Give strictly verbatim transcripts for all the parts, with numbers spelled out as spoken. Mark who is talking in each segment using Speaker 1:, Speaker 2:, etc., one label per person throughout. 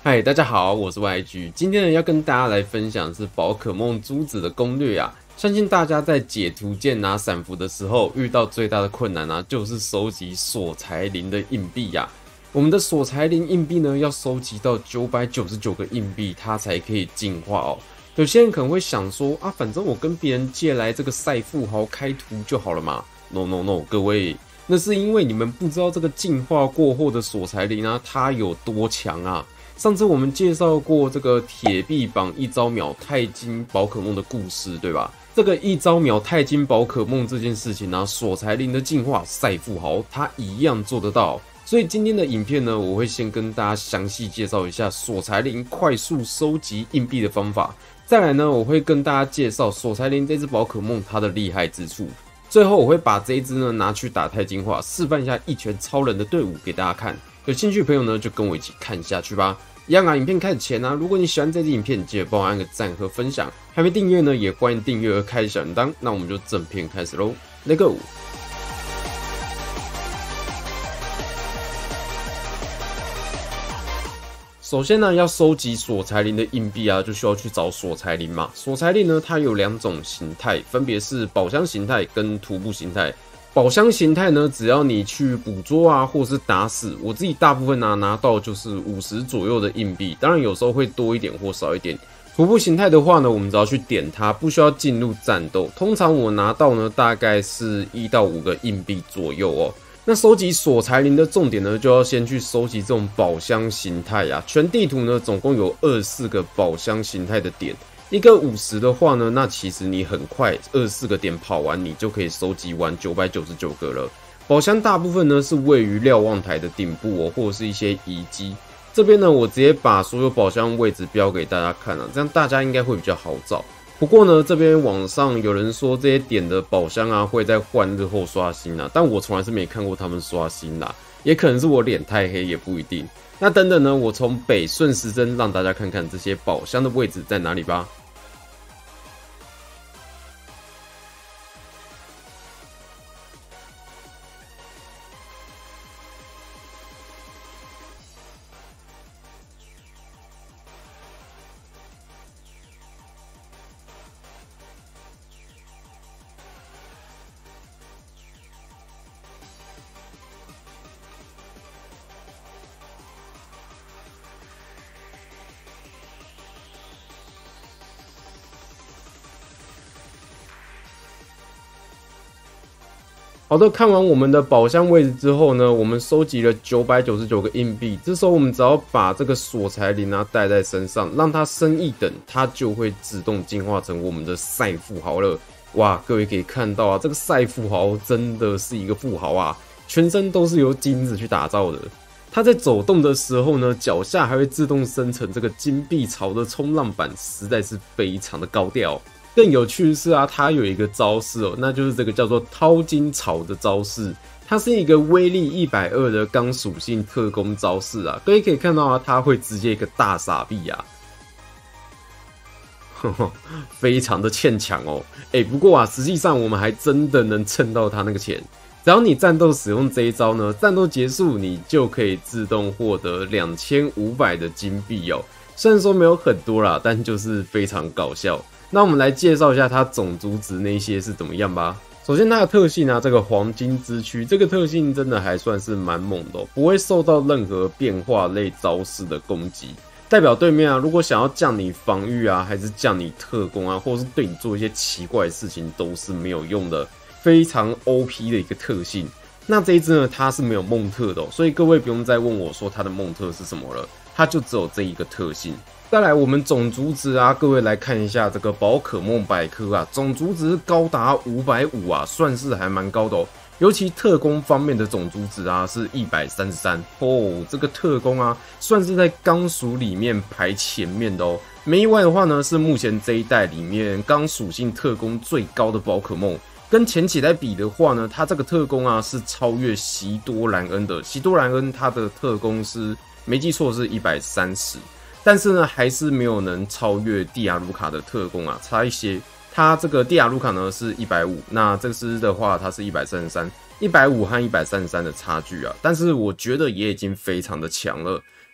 Speaker 1: 嗨，大家好，我是 Y G， 今天呢要跟大家来分享的是宝可梦珠子的攻略啊。相信大家在解图鉴拿闪符的时候，遇到最大的困难啊，就是收集索财灵的硬币呀、啊。我们的索财灵硬币呢，要收集到九百九十九个硬币，它才可以进化哦。有些人可能会想说啊，反正我跟别人借来这个赛富豪开图就好了嘛。No No No， 各位，那是因为你们不知道这个进化过后的索财灵啊，它有多强啊。上次我们介绍过这个铁臂膀一招秒钛金宝可梦的故事，对吧？这个一招秒钛金宝可梦这件事情呢、啊，索财灵的进化赛富豪它一样做得到。所以今天的影片呢，我会先跟大家详细介绍一下索财灵快速收集硬币的方法。再来呢，我会跟大家介绍索财灵这只宝可梦它的厉害之处。最后我会把这一只呢拿去打钛金化，示范一下一拳超人的队伍给大家看。有兴趣的朋友呢，就跟我一起看下去吧。一样啊，影片开始前呢、啊，如果你喜欢这支影片，记得帮我按个赞和分享。还没订阅呢，也欢迎订阅和开小铃铛。那我们就正片开始喽 ，Let's go！ 首先呢，要收集索财灵的硬币啊，就需要去找索财灵嘛。索财灵呢，它有两种形态，分别是宝箱形态跟徒步形态。宝箱形态呢，只要你去捕捉啊，或是打死，我自己大部分拿、啊、拿到就是五十左右的硬币，当然有时候会多一点或少一点。徒步形态的话呢，我们只要去点它，不需要进入战斗。通常我拿到呢，大概是一到五个硬币左右哦。那收集索财灵的重点呢，就要先去收集这种宝箱形态啊。全地图呢，总共有二十四个宝箱形态的点。一个五十的话呢，那其实你很快二十四个点跑完，你就可以收集完九百九十九个了。宝箱大部分呢是位于瞭望台的顶部哦，或者是一些遗迹。这边呢，我直接把所有宝箱位置标给大家看啊，这样大家应该会比较好找。不过呢，这边网上有人说这些点的宝箱啊会在换日后刷新啊，但我从来是没看过他们刷新啦，也可能是我脸太黑，也不一定。那等等呢，我从北顺时针让大家看看这些宝箱的位置在哪里吧。好的，看完我们的宝箱位置之后呢，我们收集了九百九十九个硬币。这时候我们只要把这个索财灵啊带在身上，让它升一等，它就会自动进化成我们的赛富豪了。哇，各位可以看到啊，这个赛富豪真的是一个富豪啊，全身都是由金子去打造的。它在走动的时候呢，脚下还会自动生成这个金币槽的冲浪板，实在是非常的高调。更有趣的是啊，它有一个招式哦，那就是这个叫做掏金槽的招式。它是一个威力一百二的钢属性特攻招式啊。各位可以看到啊，它会直接一个大傻逼啊，呵呵，非常的欠抢哦。哎、欸，不过啊，实际上我们还真的能蹭到它那个钱。只要你战斗使用这一招呢，战斗结束你就可以自动获得两千五百的金币哦。虽然说没有很多啦，但就是非常搞笑。那我们来介绍一下它种族值那些是怎么样吧。首先它的特性啊，这个黄金之躯，这个特性真的还算是蛮猛的、哦，不会受到任何变化类招式的攻击。代表对面啊，如果想要降你防御啊，还是降你特攻啊，或者是对你做一些奇怪的事情，都是没有用的，非常 O P 的一个特性。那这一只呢，它是没有梦特的、哦，所以各位不用再问我说它的梦特是什么了，它就只有这一个特性。再来，我们种族值啊，各位来看一下这个宝可梦百科啊，种族值高达五百五啊，算是还蛮高的哦。尤其特攻方面的种族值啊，是一百三十三哦。这个特攻啊，算是在钢属里面排前面的哦。没意外的话呢，是目前这一代里面钢属性特攻最高的宝可梦。跟前期来比的话呢，它这个特攻啊是超越席多兰恩的。席多兰恩它的特攻是没记错是一百三十。但是呢，还是没有能超越蒂亚卢卡的特攻啊，差一些。它这个蒂亚卢卡呢是一百五，那这只的话它是一百三十三，一百五和一百三十三的差距啊。但是我觉得也已经非常的强了。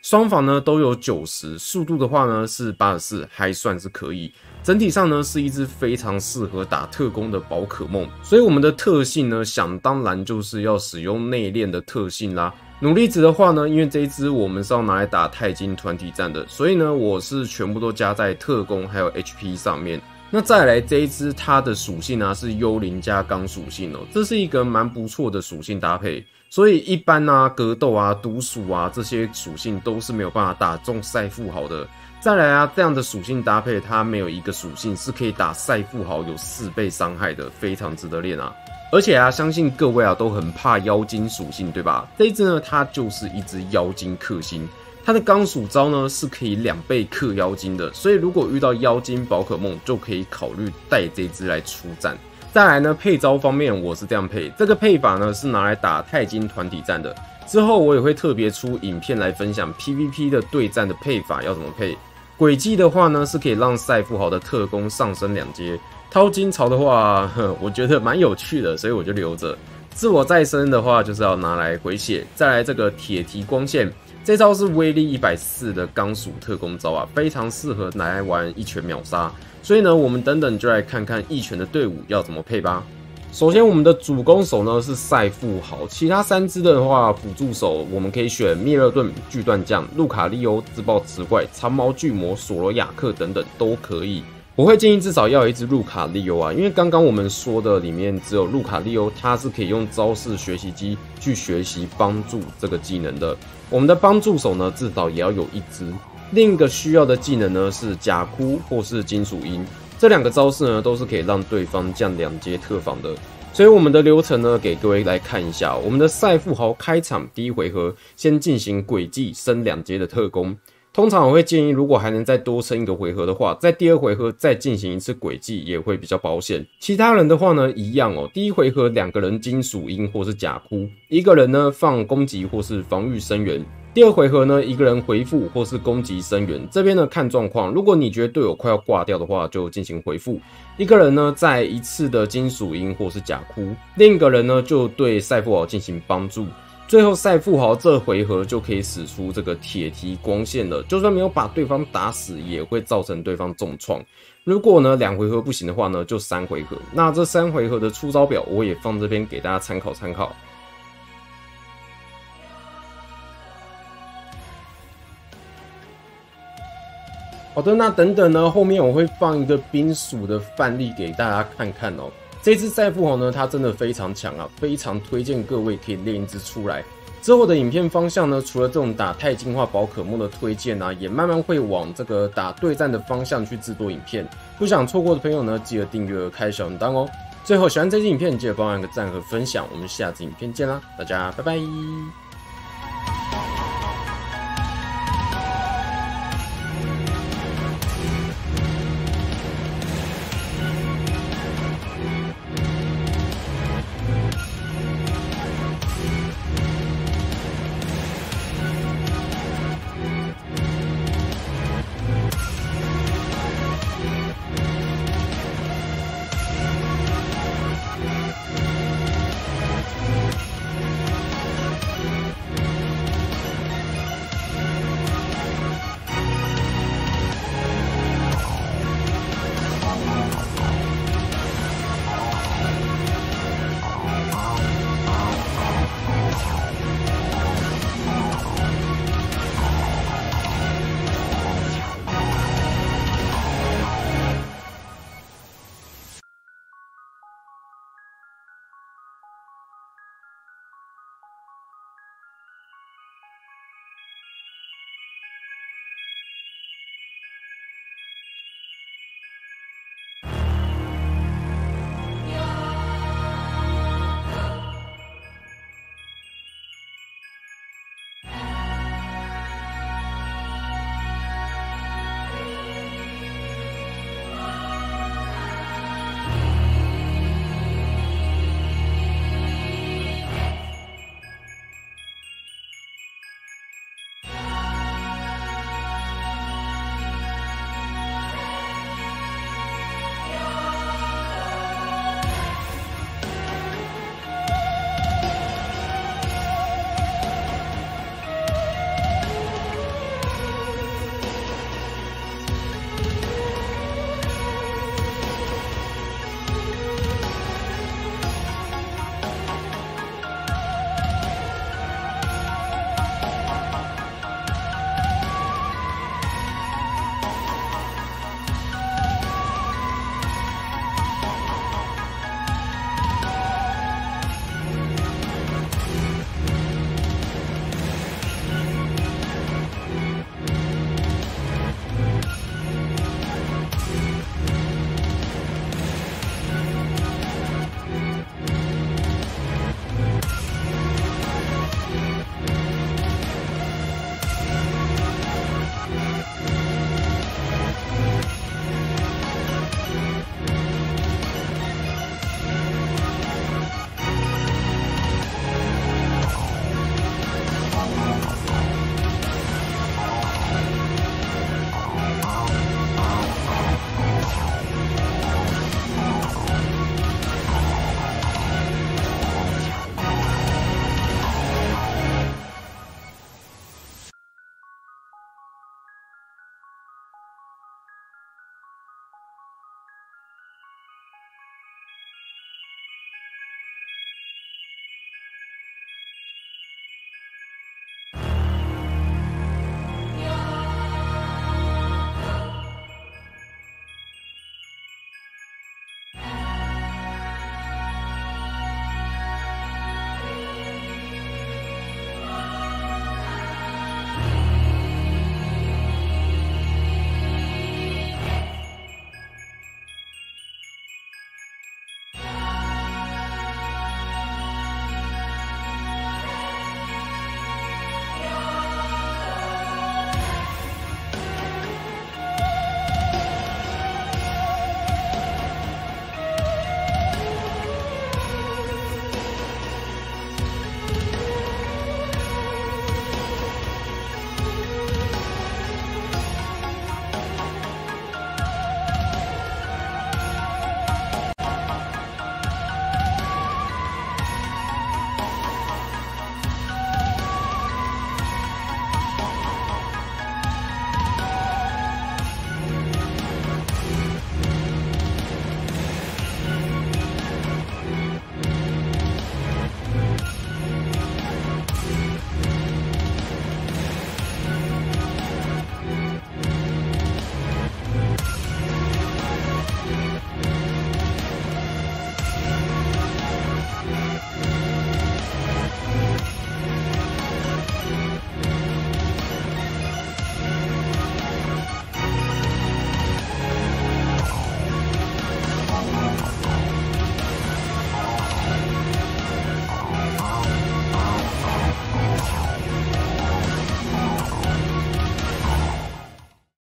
Speaker 1: 双防呢都有九十，速度的话呢是八十四，还算是可以。整体上呢是一只非常适合打特攻的宝可梦，所以我们的特性呢想当然就是要使用内敛的特性啦。努力值的话呢，因为这一只我们是要拿来打钛金团体战的，所以呢我是全部都加在特攻还有 H P 上面。那再来这一只它的属性啊是幽灵加钢属性哦，这是一个蛮不错的属性搭配。所以一般啊格斗啊毒鼠啊这些属性都是没有办法打中赛富豪的。再来啊这样的属性搭配，它没有一个属性是可以打赛富豪有四倍伤害的，非常值得练啊。而且啊，相信各位啊都很怕妖精属性，对吧？这一只呢，它就是一只妖精克星，它的钢属招呢是可以两倍克妖精的，所以如果遇到妖精宝可梦，就可以考虑带这只来出战。再来呢，配招方面我是这样配，这个配法呢是拿来打钛金团体战的。之后我也会特别出影片来分享 P V P 的对战的配法要怎么配。轨迹的话呢，是可以让赛富豪的特攻上升两阶。掏金槽的话，呵我觉得蛮有趣的，所以我就留着。自我再生的话，就是要拿来回血。再来这个铁蹄光线，这招是威力一百四十的钢属特攻招啊，非常适合拿来玩一拳秒杀。所以呢，我们等等就来看看一拳的队伍要怎么配吧。首先，我们的主攻手呢是赛富豪，其他三只的话，辅助手我们可以选密勒顿、锯断将、路卡利欧、自爆磁怪、长毛巨魔、索罗亚克等等都可以。我会建议至少要有一只路卡利欧啊，因为刚刚我们说的里面只有路卡利欧，它是可以用招式学习机去学习帮助这个技能的。我们的帮助手呢，至少也要有一只。另一个需要的技能呢是假哭或是金属音，这两个招式呢都是可以让对方降两阶特防的。所以我们的流程呢，给各位来看一下。我们的赛富豪开场第一回合先进行轨迹升两阶的特攻。通常我会建议，如果还能再多撑一个回合的话，在第二回合再进行一次轨迹也会比较保险。其他人的话呢，一样哦。第一回合两个人金属音或是假哭，一个人呢放攻击或是防御声源。第二回合呢，一个人回复或是攻击声源。这边呢看状况，如果你觉得队友快要挂掉的话，就进行回复。一个人呢在一次的金属音或是假哭，另一个人呢就对赛富豪进行帮助。最后赛富豪这回合就可以使出这个铁蹄光线了，就算没有把对方打死，也会造成对方重创。如果呢两回合不行的话呢，就三回合。那这三回合的出招表我也放这边给大家参考参考。好的，那等等呢，后面我会放一个冰属的范例给大家看看哦。这只赛富豪呢，它真的非常强啊，非常推荐各位可以练一只出来。之后的影片方向呢，除了这种打钛进化宝可梦的推荐啊，也慢慢会往这个打对战的方向去制作影片。不想错过的朋友呢，记得订阅开小铃铛哦。最后喜欢这支影片，记得帮我按个赞和分享。我们下支影片见啦，大家拜拜。